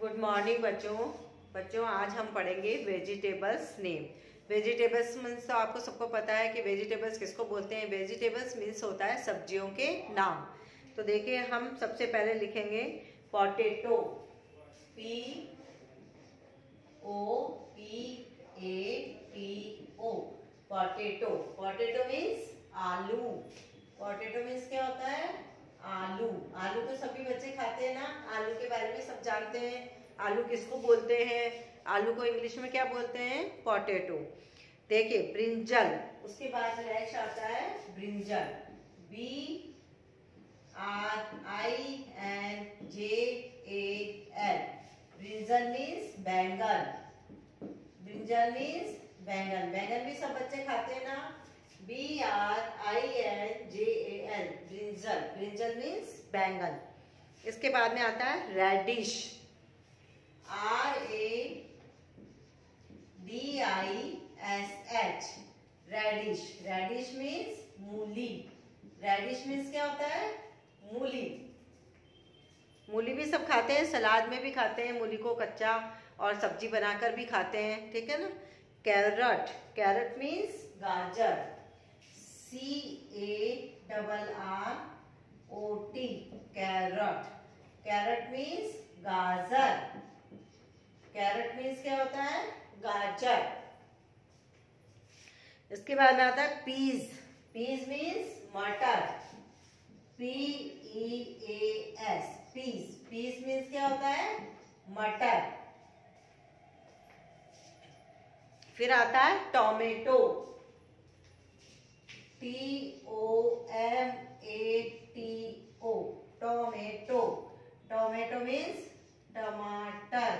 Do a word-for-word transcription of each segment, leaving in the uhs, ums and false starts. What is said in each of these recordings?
Good morning बच्चों बच्चों आज हम पढ़ेंगे वेजिटेबल्स नेम। वेजिटेबल्स मीन्स तो आपको सबको पता है कि वेजिटेबल्स किसको बोलते हैं। वेजिटेबल्स मीन्स होता है सब्जियों के नाम। तो देखिए हम सबसे पहले लिखेंगे potato, P O P A T O, potato. Potato means आलू। पोटैटो मीन्स क्या होता है? आलू। आलू तो सभी बच्चे खाते हैं ना, आलू के बारे में सब जानते हैं। आलू किसको बोलते हैं? आलू को इंग्लिश में क्या बोलते हैं? पोटैटो। देखिए ब्रिंजल, उसके बाद नेक्स्ट आता है brinjal, B R I N J A L. Brinjal means बैंगन। ब्रिंजल मीन्स बैंगन। बैंगन भी सब बच्चे खाते हैं ना, B R I N J A L, brinjal. Brinjal means बैंगन। इसके बाद में आता है radish, R A D I S H, radish. Radish means मूली। रेडिश मीन्स क्या होता है? मूली। मूली भी सब खाते हैं, सलाद में भी खाते हैं मूली को कच्चा, और सब्जी बनाकर भी खाते हैं, ठीक है ना। कैरट, कैरट मीन्स गाजर, C A double R O T, carrot. Carrot means गाजर। कैरट मीन्स क्या होता है? गाजर। इसके बाद में आता है पीज। पीज मीन्स मटर, P E A S, peas. Peas means क्या होता है? मटर। फिर आता है tomato, T O M A T O, tomato. Tomato means टमाटर।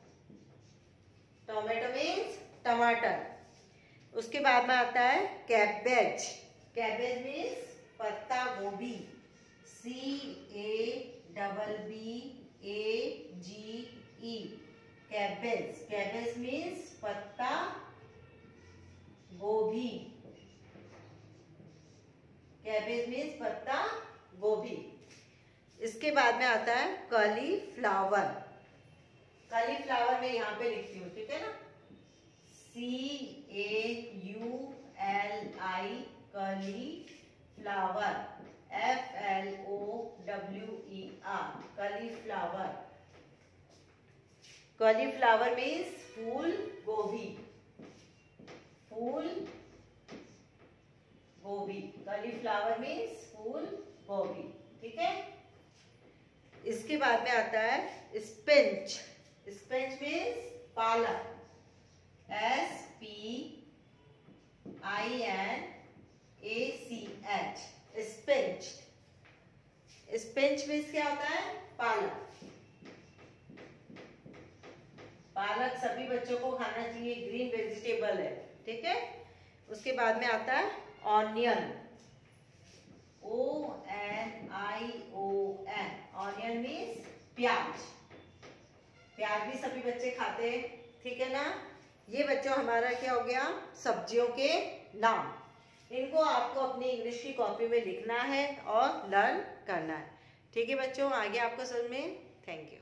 टोमेटो मीन्स टमाटर। उसके बाद में आता है कैबेज। कैबेज मीन्स पत्ता गोभी, C A double B A G E, cabbage. Cabbage means पत्ता गोभी। कैबेज मीन्स पत्ता गोभी। इसके बाद में आता है कॉलीफ्लावर। कॉलीफ्लावर में यहाँ पे लिखती हूँ, ठीक है ना, C A U L I, cauliflower, F L O W E R, cauliflower. Cauliflower means फूल गोभी। फूल गोभी, कॉलीफ्लावर मीन्स फूल गोभी, ठीक है। इसके बाद में आता है स्पिनच। स्पिनच मीन्स पालक, S P I N A C H, spinach. Spinach means क्या होता है? पालक। पालक सभी बच्चों को खाना चाहिए, ग्रीन वेजिटेबल है, ठीक है। उसके बाद में आता है onion, O N I O N, onion means प्याज। प्याज भी सभी बच्चे खाते हैं, ठीक है ना। ये बच्चों हमारा क्या हो गया? सब्जियों के नाम। इनको आपको अपनी इंग्लिश की कॉपी में लिखना है और लर्न करना है, ठीक है बच्चों। आगे आपको समझ में। Thank you.